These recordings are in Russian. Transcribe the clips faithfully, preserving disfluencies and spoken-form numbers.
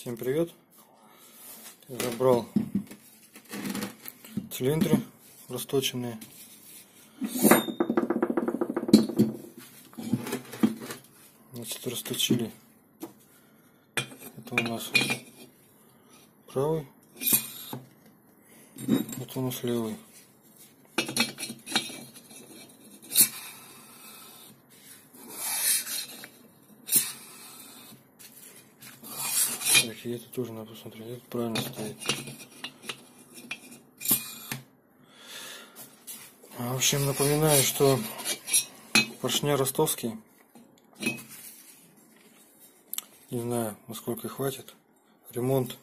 Всем привет! Я забрал цилиндры расточенные. Значит, расточили. Это у нас правый, это у нас левый. И это тоже надо посмотреть, это правильно стоит. В общем, напоминаю, что поршня ростовские. Не знаю, насколько их хватит. Ремонт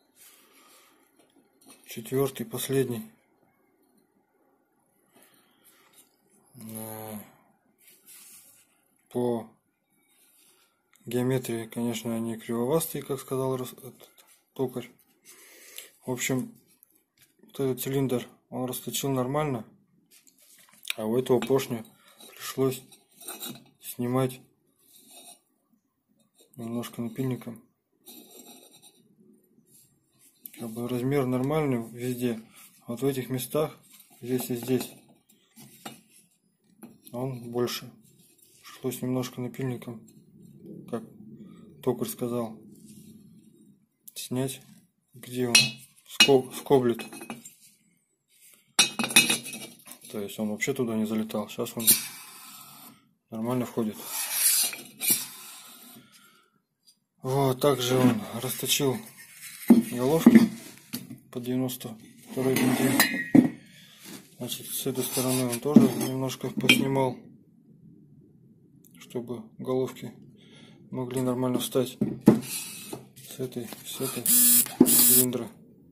четвертый, последний. По геометрии, конечно, они кривовастые, как сказал этот токарь. В общем, вот этот цилиндр он расточил нормально, а у этого поршня пришлось снимать немножко напильником. Как бы размер нормальный везде, а вот в этих местах, здесь и здесь, он больше. Пришлось немножко напильником, как токарь сказал, снять, где он скоб, скоблит. То есть он вообще туда не залетал. Сейчас он нормально входит. Вот, также он расточил головки по девяносто второй бензин. Значит, с этой стороны он тоже немножко поснимал, чтобы головки могли нормально встать с этой, с этой цилиндра.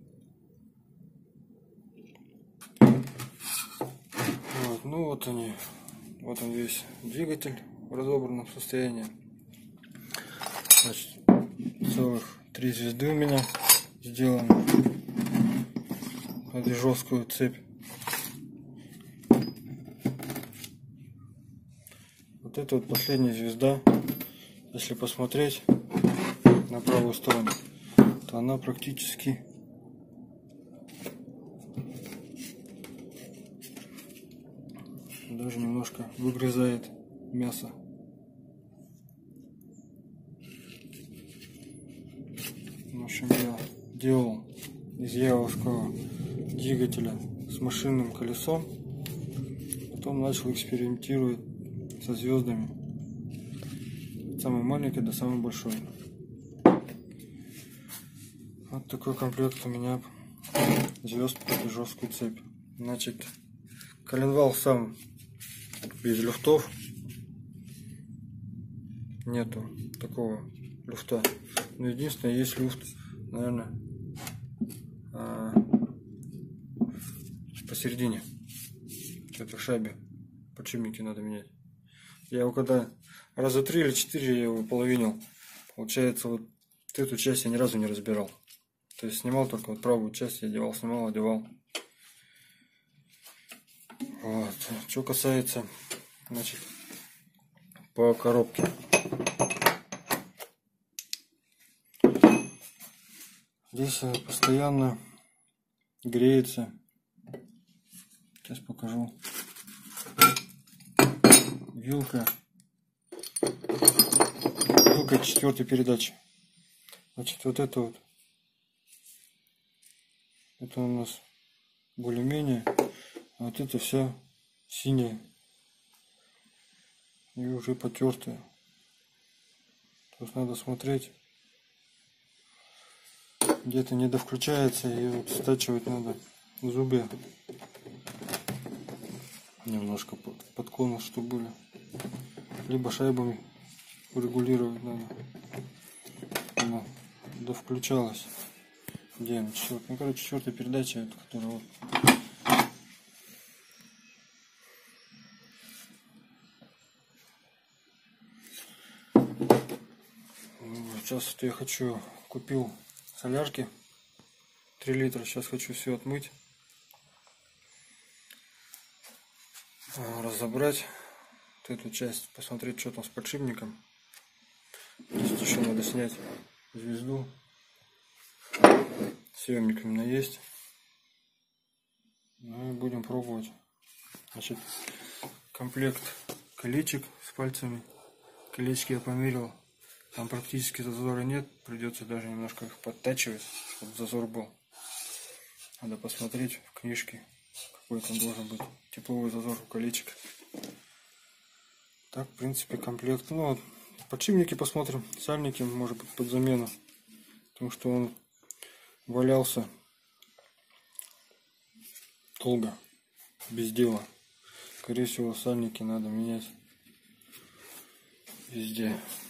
Вот, ну вот они, вот он весь двигатель в разобранном состоянии. Значит, целых три звезды у меня сделаны под жесткую цепь. Вот это вот последняя звезда. Если посмотреть на правую сторону, то она практически даже немножко выгрызает мясо. В общем, я делал из явовского двигателя с машинным колесом, потом начал экспериментировать со звездами. Самый маленький до самой большой. Вот такой комплект у меня звезд под жесткую цепь. Значит, коленвал сам без люфтов. Нету такого люфта. Но единственное, есть люфт, наверное, посередине. Это в шайбе. Подшипники надо менять. Я его когда раза три или четыре я его половинил. Получается, вот эту часть я ни разу не разбирал. То есть снимал только вот правую часть, я одевал, снимал, одевал. Вот. Что касается, значит, по коробке. Здесь постоянно греется. Сейчас покажу. Вилка. Вилка четвертой передачи. Значит, вот это вот. Это у нас более-менее. А вот это все синее. И уже потертое. То есть надо смотреть. Где-то не довключается, и вот стачивать надо в зубе. Немножко под, под конус, чтобы были. Либо шайбами регулировать надо. Она довключалась. Где она? Четвертая. Ну, короче, четвертая передача, это, которая вот. Сейчас вот я хочу, купил солярки три литра, сейчас хочу все отмыть, разобрать вот эту часть, посмотреть, что там с подшипником. Здесь еще надо снять звезду, Съемник у меня есть. Ну и будем пробовать. Значит, комплект колечек с пальцами. Колечки я померил. Там практически зазора нет. Придется даже немножко их подтачивать, чтобы зазор был. Надо посмотреть в книжке, какой там должен быть тепловой зазор у колечек. Так, в принципе, комплект. Ну, вот, подшипники посмотрим. Сальники, может быть, под замену. Потому что он валялся долго, без дела. Скорее всего, сальники надо менять везде.